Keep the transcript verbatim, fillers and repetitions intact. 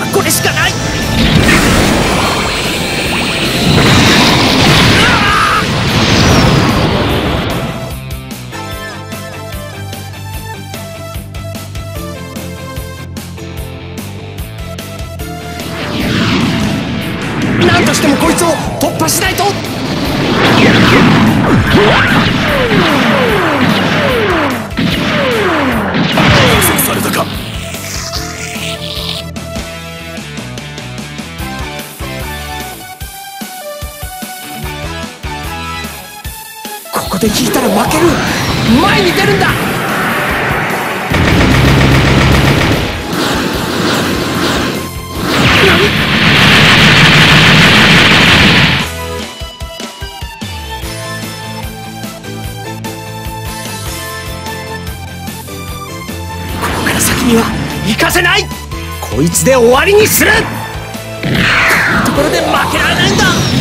はこれしかない。何としてもこいつを突破しないと。予測されたか。ここで引いたら負ける。前に出るんだ。何？先には行かせない。こいつで終わりにする。こんなところで負けられないんだ。